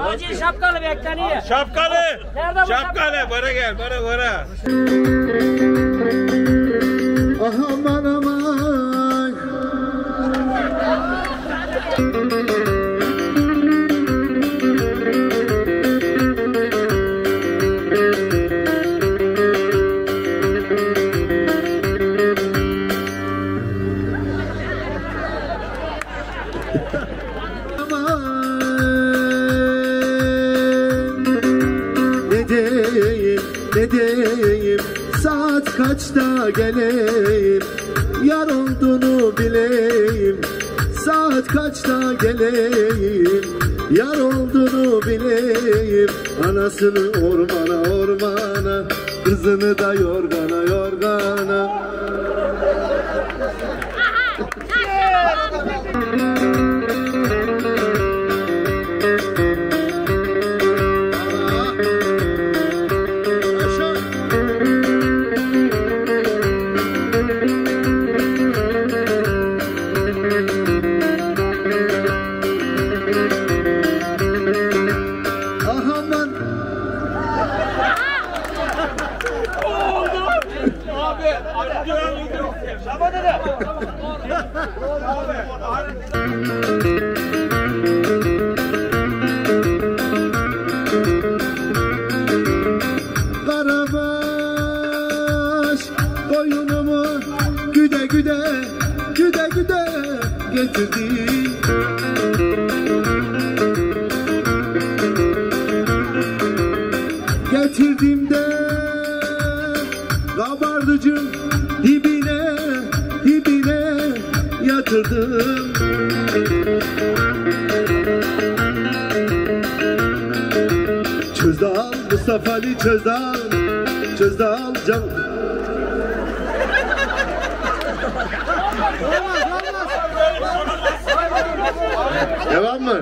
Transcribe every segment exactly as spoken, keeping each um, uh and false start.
Hacı şapkalı bekleniyor. Şapkalı. Nerede bu Şapkalı. Bana gel. Bana bana. Aman aman. Ne diyeyim, saat kaçta geleyim, yar olduğunu bileyim. Saat kaçta geleyim, yar olduğunu bileyim. Anasını ormana ormana, kızını da yorgana yorgana. Karabaş koyunumu güde güde güde güde getirdi. Getirdiğimde kabardıcım dibine dibine yatırdım. Çözdal Mustafa Ali Çözdal, Çözdal can. Devam mı?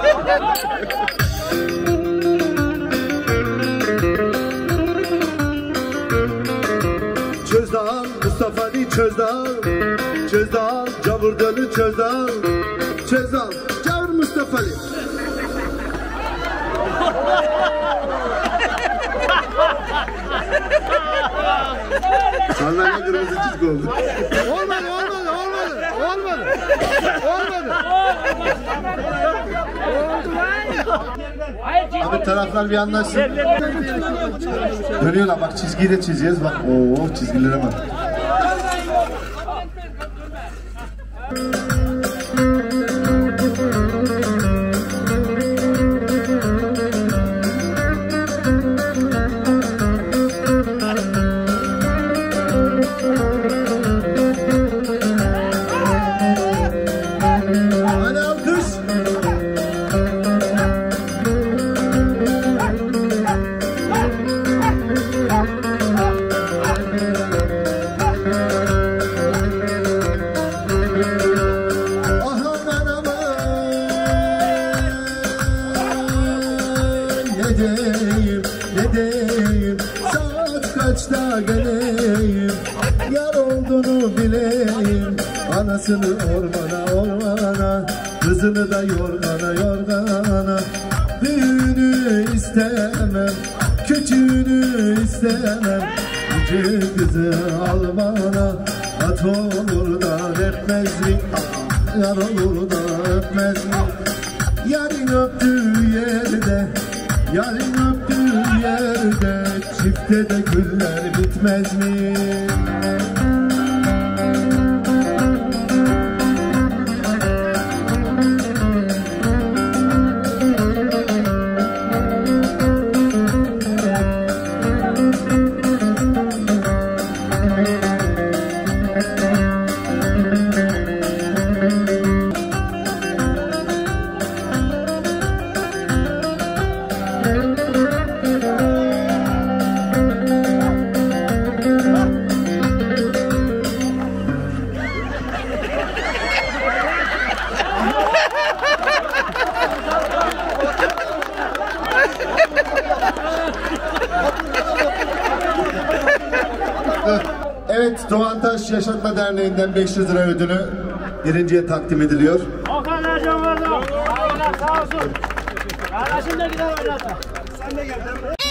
Çözdal Mustafa Ali Çözdal, Çözdal Cavurdalı Çözdal, Çözdal Cavur Mustafa Ali. Sandalye kırmızı çizgi oldu. Olmadı, olmadı, olmadı, olmadı, olmadı. Abi taraflar bir anlaşsın. Dönüyorlar bak, çizgiyi de çizeceğiz bak. Oo çizgilere bak. Ne diyeyim, saat kaçta geleyim, yar olduğunu bileyim. Anasını ormana ormana, kızını da yorgana yorgana. Büyüğünü istemem, küçüğünü istemem. Küçük kızı al bana, at olur da öpmez mi? Yar olur da öpmez mi? Yarın öptüğü yerde, yarın öptüğü yerde, çifte de güller bitmez mi? Evet, Doğantaş Yaşatma Derneği'nden beş yüz lira ödülü birinciye takdim ediliyor. Okan Ercan var da. Sağ olsun. Kardeşim de gider oynadı. Sen de gel.